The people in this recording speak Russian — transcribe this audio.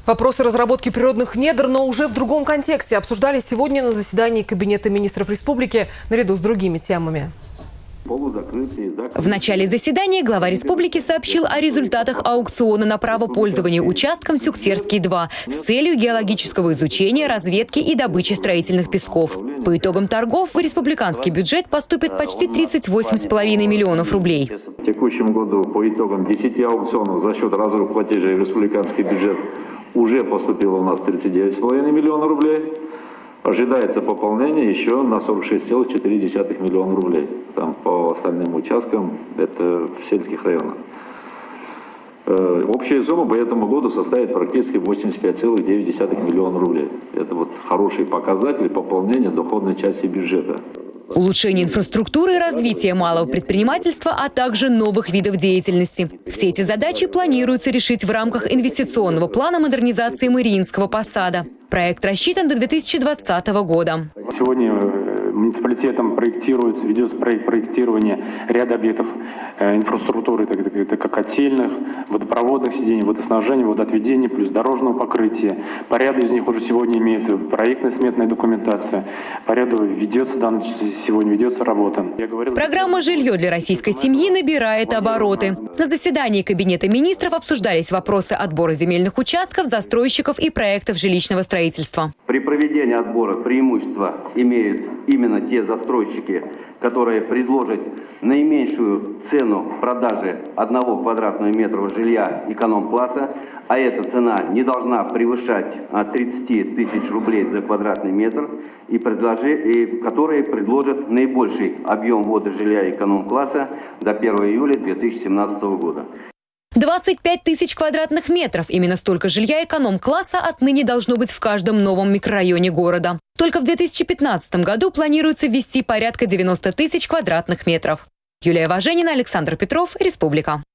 Вопросы разработки природных недр, но уже в другом контексте, обсуждались сегодня на заседании Кабинета министров республики наряду с другими темами. В начале заседания глава республики сообщил о результатах аукциона на право пользования участком Сюктерский-2 с целью геологического изучения, разведки и добычи строительных песков. По итогам торгов в республиканский бюджет поступит почти 38,5 миллионов рублей. В текущем году по итогам 10 аукционов за счет разовых платежей в республиканский бюджет уже поступило у нас 39,5 миллиона рублей. Ожидается пополнение еще на 46,4 миллиона рублей. Там по остальным участкам это в сельских районах. Общая сумма по этому году составит практически 85,9 миллиона рублей. Это вот хороший показатель пополнения доходной части бюджета. Улучшение инфраструктуры и развитие малого предпринимательства, а также новых видов деятельности. Все эти задачи планируется решить в рамках инвестиционного плана модернизации Мариинского посада. Проект рассчитан до 2020 года. Сегодня муниципалитетом ведется проект проектирования ряда объектов инфраструктуры, это как котельных, водопроводных сидений, водоснабжения, водоотведения, плюс дорожного покрытия. По ряду из них уже сегодня имеется проектная сметная документация. По ряду сегодня ведется работа. Программа «Жилье для российской семьи» набирает обороты. На заседании Кабинета министров обсуждались вопросы отбора земельных участков, застройщиков и проектов жилищного строительства. При проведении отбора преимущество имеют именно те застройщики, которые предложат наименьшую цену продажи 1 квадратного метра жилья эконом-класса, а эта цена не должна превышать 30 тысяч рублей за квадратный метр, и которые предложат наибольший объем ввода жилья эконом-класса до 1 июля 2017 года. 25 тысяч квадратных метров. Именно столько жилья эконом-класса отныне должно быть в каждом новом микрорайоне города. Только в 2015 году планируется ввести порядка 90 тысяч квадратных метров. Юлия Важенина, Александр Петров, Республика.